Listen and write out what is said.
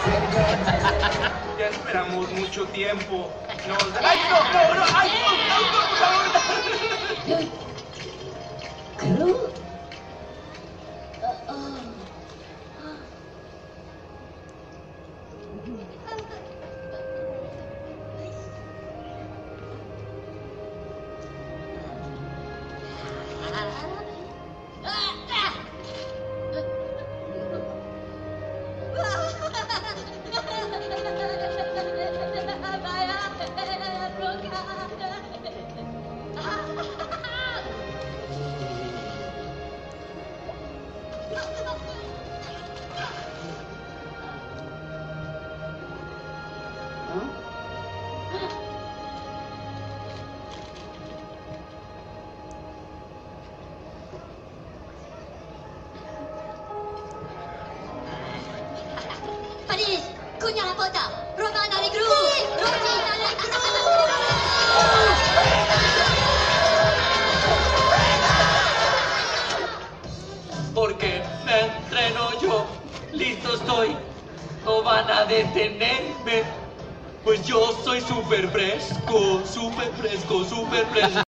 Ya esperamos mucho tiempo. ¡Ay, no! ¡Ay, no, por favor! Paris, Cugna la Pota, Romana Legru, Romina Legru. Porque me entreno yo, listo estoy, no van a detenerme, pues yo soy súper fresco, súper fresco, súper fresco.